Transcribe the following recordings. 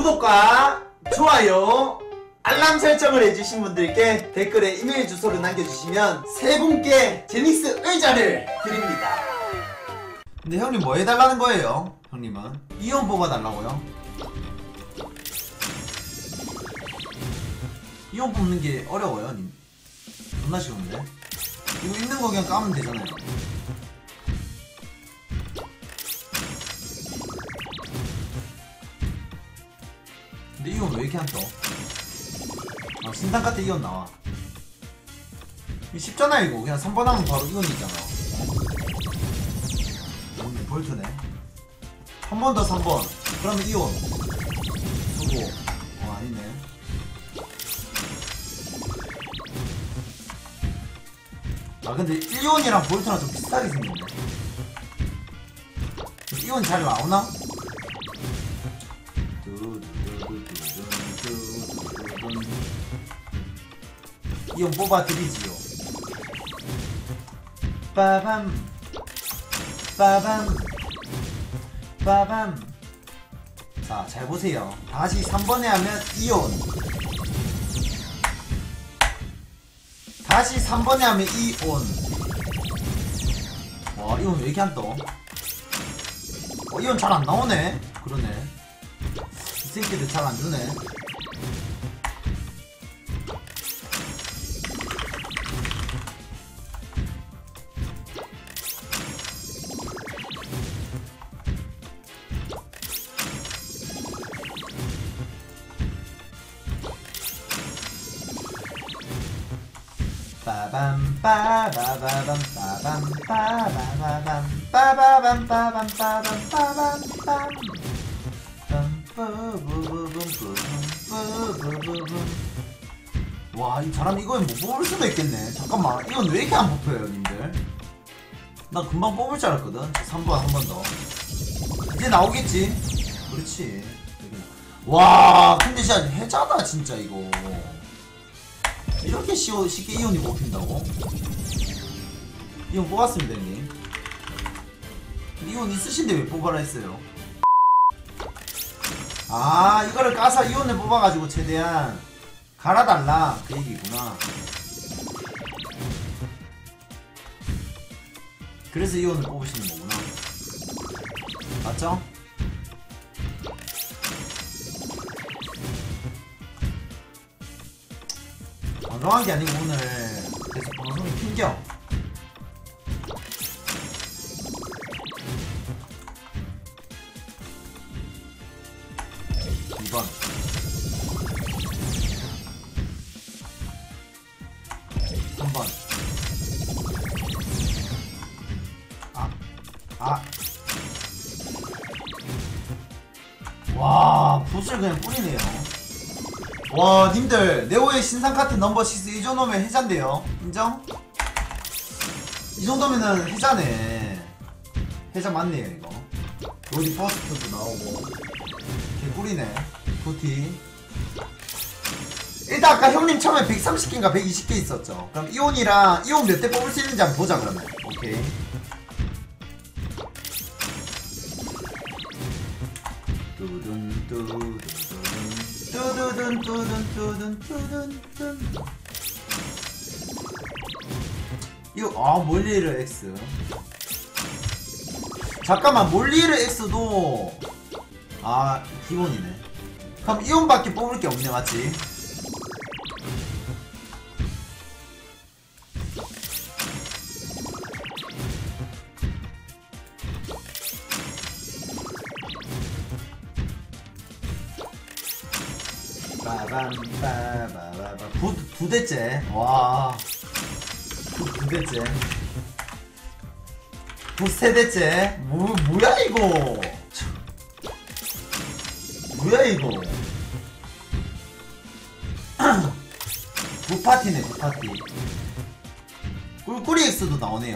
구독과 좋아요 알람 설정을 해주신 분들께 댓글에 이메일 주소를 남겨주시면 세 분께 제닉스 의자를 드립니다. 근데 형님 뭐 해달라는 거예요? 형님은 이온 뽑아달라고요? 이온 뽑는 게 어려워요 님? 존나 쉬운데? 이거 있는 거 그냥 까면 되잖아요. 근데 이온 왜 이렇게 안 떠? 아 신상 같은 이온 나와. 이거 쉽잖아 이거. 그냥 3번 하면 바로 이온이 있잖아. 볼트네. 한 번 더 3번. 그러면 이온. 수고. 아니네. 아 근데 1이온이랑 볼트랑 좀 비슷하게 생겼네. 이온 잘 나오나? 이온 뽑아드리지요. 빠밤 빠밤 빠밤. 자 잘보세요. 다시 3번에 하면 이온, 다시 3번에 하면 이온. 와 이온 왜 이렇게 안 떠? 이온 잘 안 나오네. 그러네. 이 새끼들 잘 안 주네. 빠밤 빠바바밤 빠밤 빠바바밤 빠바밤 빠밤 빠밤 빠밤 빰. 와, 이 사람 이거는 못 뽑을 수도 있겠네. 잠깐만, 이건 왜 이렇게 안 뽑혀요, 님들? 나 금방 뽑을 줄 알았거든. 3번 한 번 더. 이제 나오겠지? 그렇지. 와, 근데 진짜 해자다 진짜 이거. 이렇게 쉽게 이온이 뽑힌다고? 이온 뽑았습니다 형님. 이온 있으신데 왜 뽑아라 했어요? 아 이거를 까서 이온을 뽑아가지고 최대한 갈아달라 그 얘기구나. 그래서 이온을 뽑으시는 거구나. 맞죠? 방송한 게 아니고 오늘 계속 방송이 튕겨. 이번 3번. 와 붓을 그냥 뿌리네요. 와 님들 네오의 신상 카트 넘버 6 이 정도면 해잔데요. 인정? 이 정도면은 해자네. 해자 맞네요 이거. 로디 퍼스트도 나오고 개꿀이네. 도티. 일단 아까 형님 처음에 130개인가 120개 있었죠. 그럼 이온이랑 이온 몇 대 뽑을 수 있는지 한번 보자 그러면. 오케이. 뚜둔뚜둔 뚜두둔 뚜둔 뚜둔 뚜둔 뚜둔. 이거 몰리르 X. 잠깐만 몰리르 X도 기본이네. 그럼 이온밖에 뽑을 게 없네 맞지? 빠밤빠바바바. 두 대째. 와. 두 대째. 세 대째. 뭐야 이거? 뭐야 이거? 굿파티네 굿파티. 꿀꿀이 X도 나오네요.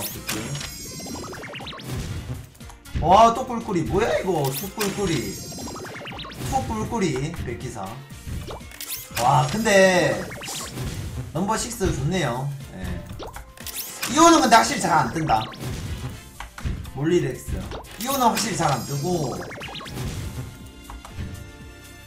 와 또 꿀꿀이. 뭐야 이거? 투 꿀꿀이. 투 꿀꿀이 백기사. 와 근데 넘버 6 좋네요. 예. 이거는 근데 확실히 잘 안 뜬다. 몰리렉스. 이거는 확실히 잘 안 뜨고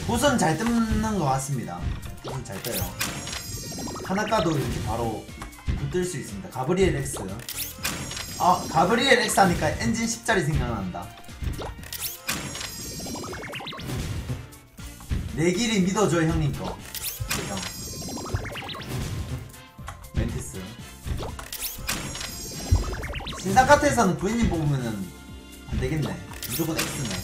붓은 잘 뜯는 것 같습니다. 붓은 잘 떠요. 하나가도 이렇게 바로 붙을 수 있습니다. 가브리엘 X. 아, 가브리엘 X 하니까 엔진 10짜리 생각난다. 내 길이 믿어줘 형님 거. 형. 멘티스. 신상 카트에서는 부인님 뽑으면은 안 되겠네. 무조건 X네.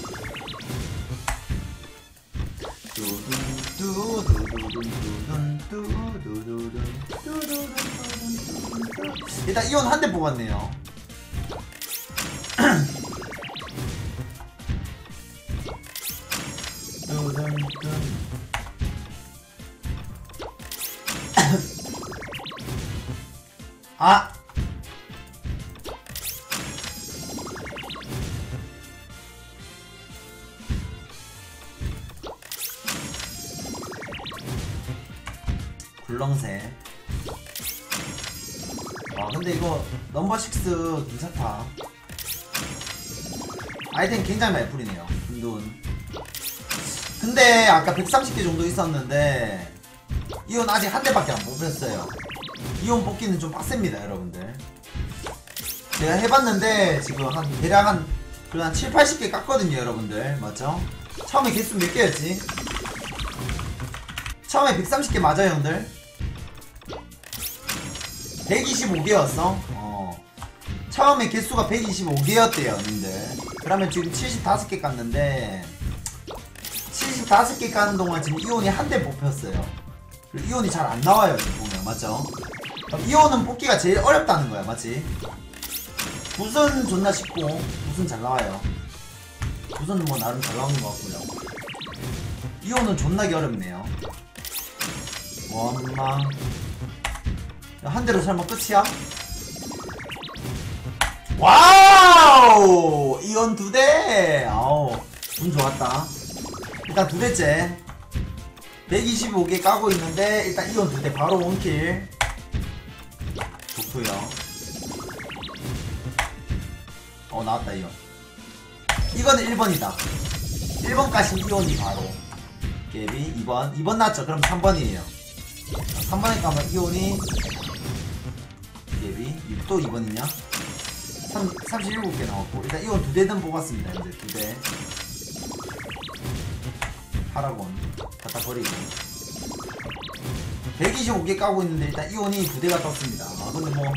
일단 이온 한 대 뽑았네요. 아! 굴렁새. 와 근데 이거 넘버 6 괜찮다. 아이템 굉장히 많이 뿌리네요. 금돈. 근데 아까 130개 정도 있었는데 이온 아직 한 대밖에 안 뽑혔어요. 이온 뽑기는 좀 빡셉니다 여러분들. 제가 해봤는데 지금 대략 한 7, 80개 깠거든요 여러분들. 맞죠? 처음에 개수 몇 개였지? 처음에 130개 맞아요 형들? 125개였어? 처음에 개수가 125개였대요 님들. 그러면 지금 75개 깠는데 75개 까는 동안 지금 이온이 한 대 뽑혔어요. 그리고 이온이 잘 안 나와요 지금 보면. 맞죠? 그럼 이온은 뽑기가 제일 어렵다는 거야 맞지? 붓은 존나 쉽고 붓은 잘 나와요. 붓은 뭐 나름 잘 나오는 것 같고요. 이온은 존나게 어렵네요. 원망. 한 대로 설마 끝이야? 와우! 이온 2대! 아우, 운 좋았다. 일단 2대째. 125개 까고 있는데, 일단 이온 2대 바로 원킬. 좋구요. 나왔다, 이온. 이거는 1번이다. 1번까지 이온이 바로. 갭이 2번. 2번 나왔죠? 그럼 3번이에요. 3번에 까면 이온이 갭이 또 2번이냐? 37개 나왔고 일단 이온 2대든 뽑았습니다. 이제 2대 파라곤 갖다 버리고 125개 까고 있는데 일단 이온이 2대가 떴습니다. 근데 뭐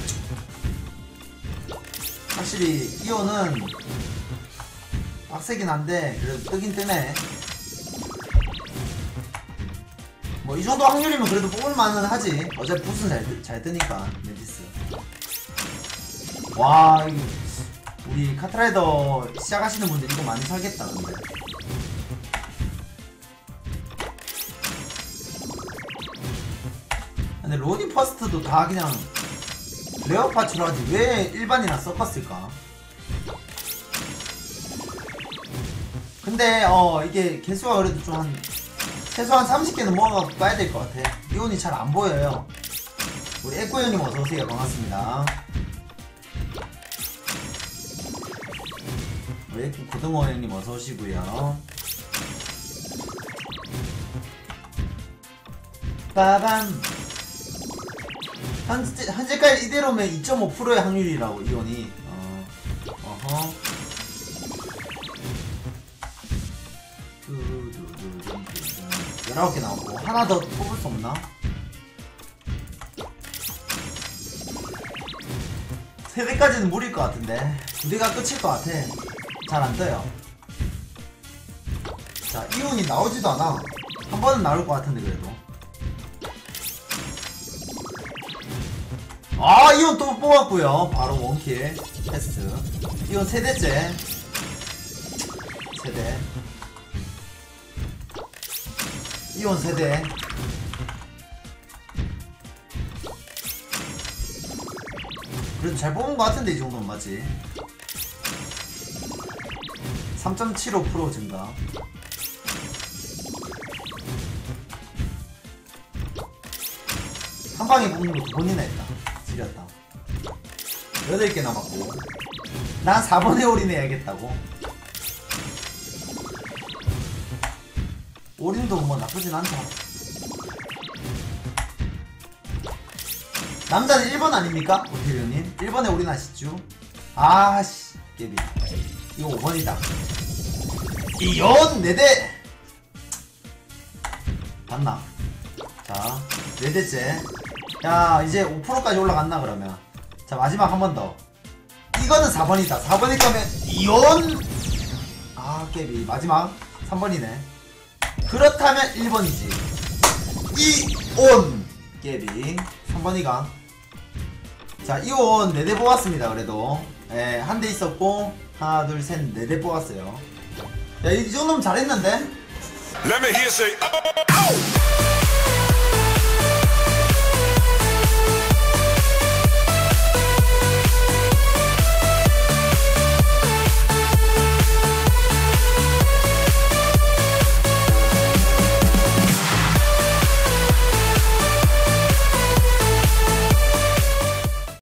확실히 이온은 빡세긴 한데 그래도 뜨긴 뜨네. 뭐 이 정도 확률이면 그래도 뽑을만은 하지. 어차피 붓은 잘 뜨니까 멘티스. 와 이거 우리 카트라이더 시작하시는 분들 이거 많이 사겠다 근데. 근데 로딩 퍼스트도 다 그냥 레어 파츠로 하지 왜 일반이나 섞었을까? 근데 이게 개수가 그래도 좀 한 최소한 30개는 모아갖고 까야 될 것 같아. 이온이 잘 안 보여요. 우리 에코형님 어서오세요. 반갑습니다. 우리 고등어 형님 어서오시고요. 빠밤. 현재까지 이대로면 2.5%의 확률이라고 이온이. 어허. 19개 나오고 하나 더 뽑을 수 없나? 3대까지는 무리일 것 같은데 2대가 끝일 것 같아. 잘 안 떠요. 자 이온이 나오지도 않아. 한 번은 나올 것 같은데 그래도. 아 이온 또 뽑았고요. 바로 원킬 패스. 이온 3대째. 3대. 이온 세대. 그래도 잘 뽑은 것 같은데 이 정도는 맞지? 3.75% 증가. 한 방에 뽑는 거 2번이나 했다. 지렸다. 8개 남았고 난 4번에 올인해야겠다고. 올인도 뭐 나쁘진 않다. 남자는 1번 아닙니까? 오티리오님 1번에 올인 하시죠. 아씨 깨비 이거 5번이다. 이연 4대 봤나? 자 4대째. 야 이제 5%까지 올라갔나 그러면. 자 마지막 한 번 더. 이거는 4번이다 4번일 거면 이온. 아 깨비 마지막 3번이네. 그렇다면 1번이지. 이온 깨비 3번이가. 자 이온 4대 뽑았습니다. 그래도 예, 한 대 있었고 하나 둘 셋 4대 뽑았어요. 야 이 정도면 잘했는데? Let me hear say, oh!